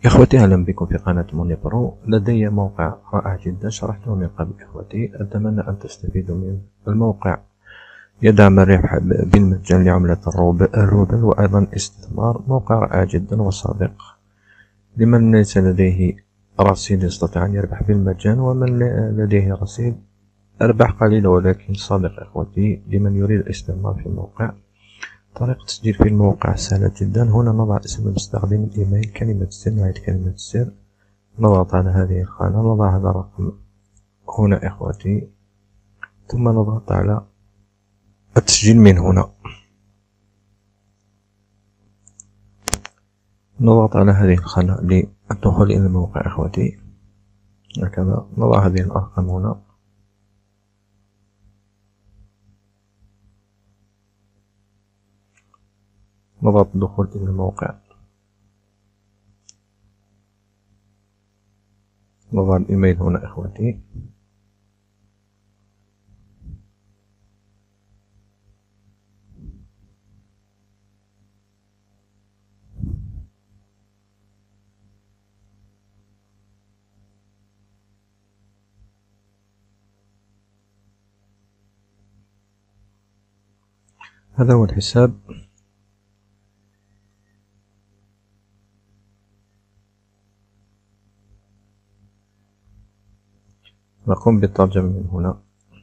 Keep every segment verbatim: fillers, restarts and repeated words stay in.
إخوتي، أهلا بكم في قناة موني برو. لدي موقع رائع جدا شرحته من قبل إخوتي، أتمنى أن تستفيدوا منه. الموقع يدعم الربح بالمجان لعملة الروبل وأيضا استثمار. موقع رائع جدا وصادق لمن ليس لديه رصيد يستطيع أن يربح بالمجان، ومن لديه رصيد أرباح قليلة ولكن صادق إخوتي لمن يريد الاستثمار في الموقع. طريقة التسجيل في الموقع سهلة جدا. هنا نضع اسم المستخدم، الإيميل، كلمة السر، نهاية كلمة السر، نضغط على هذه الخانة، نضع هذا الرقم هنا إخوتي، ثم نضغط على التسجيل من هنا. نضغط على هذه الخانة للدخول إلى الموقع إخوتي، هكذا نضع هذه الأرقام هنا، نضغط الدخول إلى الموقع، نضع الإيميل هنا إخوتي، هذا هو الحساب. نقوم بالترجمة من هنا.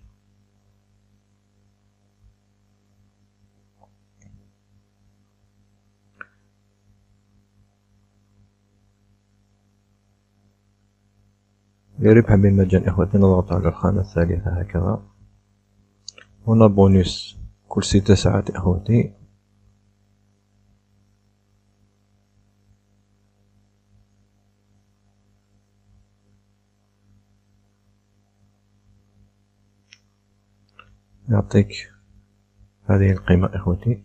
لربح بالمجان إخوتي نضغط على الخانة الثالثة هكذا. هنا بونus كل ست ساعات إخوتي. يعطيك هذه القيمة إخوتي.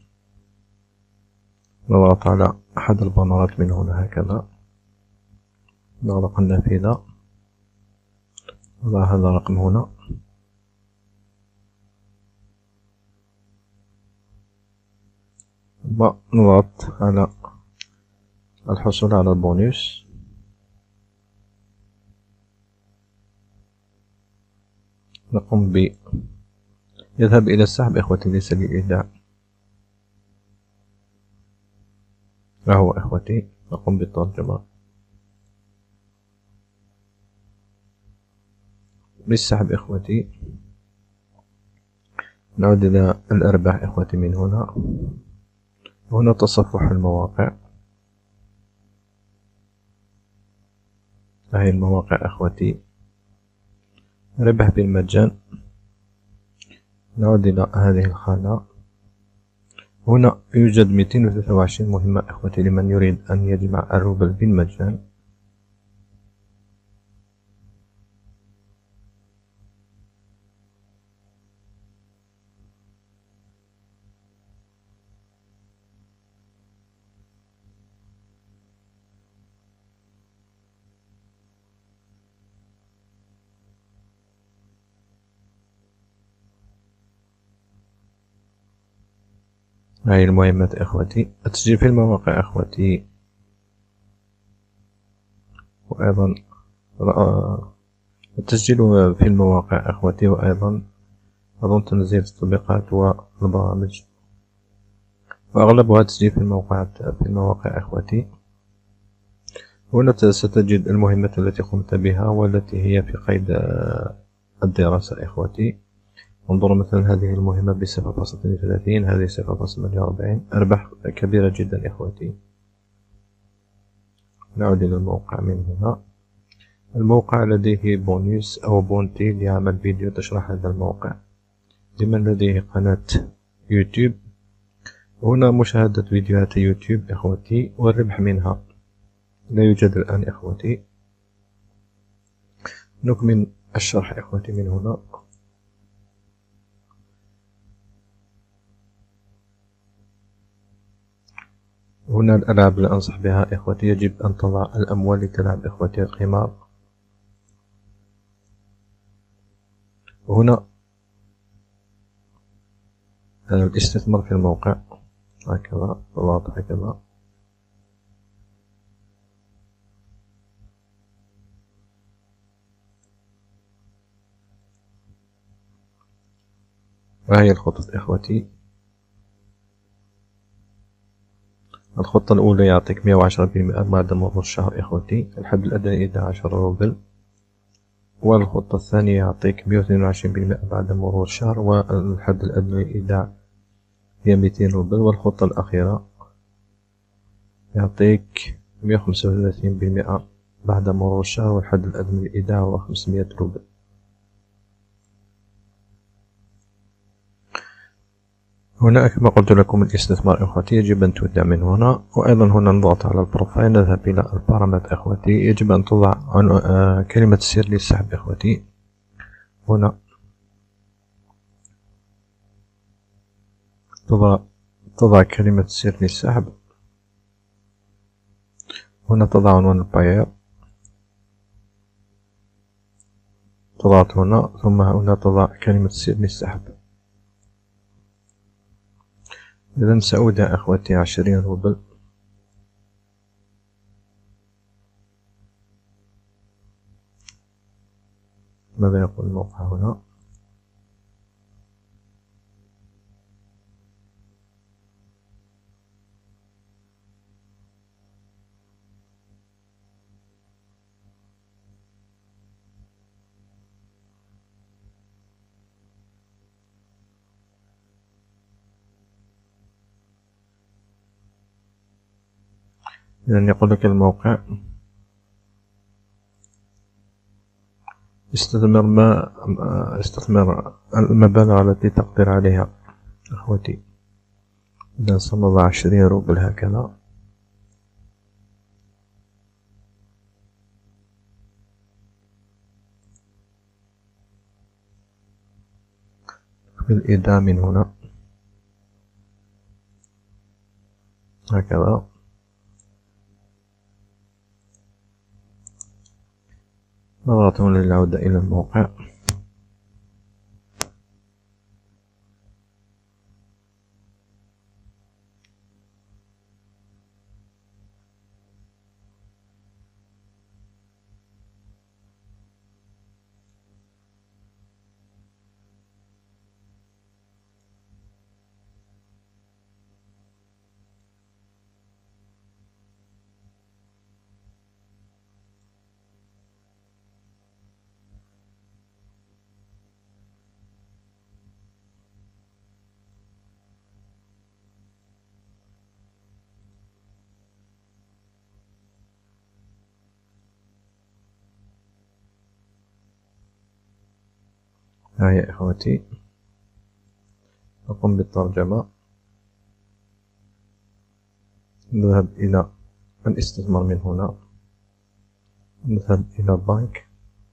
نضغط على أحد البنرات من هنا هكذا، نغلق النافذة، نضع هذا الرقم هنا، ثم نضغط على الحصول على البونus. نقوم ب يذهب إلى السحب إخوتي، ليس للإيداع. ها هو إخوتي، نقوم بالترجمة بالسحب إخوتي. نعود إلى الأرباح إخوتي من هنا. هنا تصفح المواقع، هذه المواقع إخوتي، ربح بالمجان. نعود إلى هذه الخانة. هنا يوجد مئتين وثلاثة وعشرين مهمة إخوتي لمن يريد أن يجمع الروبل بالمجان. هذه المهمات إخوتي. التسجيل في المواقع إخوتي، وأيضا التسجيل في المواقع إخوتي، وأيضا أظن تنزيل التطبيقات والبرامج، وأغلبها تسجيل في الموقع في المواقع إخوتي. هنا ستجد المهمات التي قمت بها والتي هي في قيد الدراسة إخوتي. انظروا مثلا هذه المهمة بصفر فاصلة اثنين وثلاثين، هذه صفر فاصلة ثمانية وأربعين، أرباح كبيرة جدا إخوتي. نعود إلى الموقع من هنا. الموقع لديه بونيس أو بونتي لعمل فيديو تشرح هذا الموقع لمن لديه قناة يوتيوب. هنا مشاهدة فيديوهات يوتيوب إخوتي والربح منها لا يوجد الآن إخوتي. نكمل الشرح إخوتي من هنا. هنا الألعاب اللي أنصح بها إخوتي، يجب أن تضع الأموال لتلعب إخوتي القمار. هنا الاستثمار في الموقع هكذا، تضغط هكذا، وهي الخطط إخوتي. الخطة الأولى يعطيك مئة وعشرة بالمئة بعد مرور الشهر إخوتي، الحد الأدنى إحدى عشر روبل. والخطة الثانية يعطيك مئة واثنين وعشرين بالمئة بعد مرور الشهر، والحد الأدنى للإيداع هي مئتين روبل. والخطة الأخيرة يعطيك مئة وخمسة وثلاثين بالمئة بعد مرور الشهر، والحد الأدنى للإيداع هو خمسمئة روبل. هنا كما قلت لكم الاستثمار إخوتي يجب أن تودع من هنا. وأيضا هنا نضغط على البروفايل، نذهب إلى البارامتر إخوتي. يجب أن تضع كلمة السر للسحب إخوتي. هنا تضع تضع كلمة السر للسحب. هنا تضع عنوان الباير، تضغط هنا، ثم هنا تضع كلمة السر للسحب. إذن سأودع إخوتي عشرين روبل. ماذا يقول الموقع هنا؟ إذن يقول لك الموقع استثمر ما استثمر المبالغ التي تقدر عليها أخوتي. إذا سنضع عشرين روبل هكذا. بالإيداع من هنا هكذا. نضغط هنا للعودة إلى الموقع. ها يا إخوتي، أقوم بالترجمة. نذهب إلى الاستثمار من هنا، نذهب إلى البنك،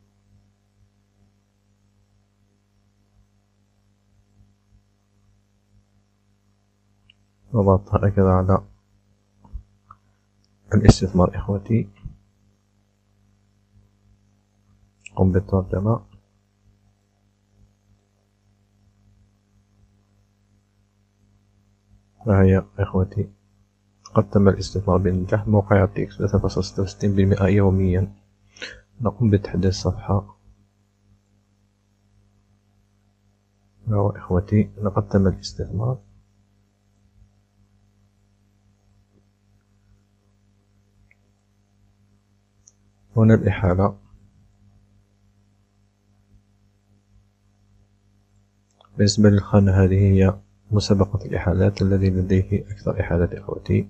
نضغط هكذا على الاستثمار إخوتي، قم بالترجمة. وهي إخوتي قد تم الاستثمار بنجاح. موقع يعطيك ثلاثة فاصلة ستة وستين بالمئة يوميا. نقوم بتحديث الصفحة. وهو إخوتي لقد تم الاستثمار. هنا الإحالة. بالنسبة للخانة هذه هي مسابقة الإحالات، الذي لديه أكثر إحالات إخوتي.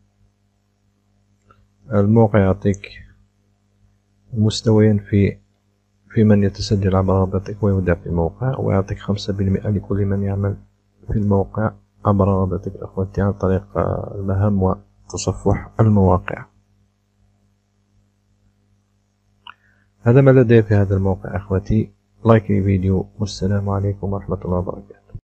الموقع يعطيك مستويين في في من يتسجل عبر رابطك ويودع في الموقع، ويعطيك خمسة بالمئة لكل من يعمل في الموقع عبر رابطك إخوتي عن طريق المهام وتصفح المواقع. هذا ما لدي في هذا الموقع إخوتي. لايك الفيديو، والسلام عليكم ورحمة الله وبركاته.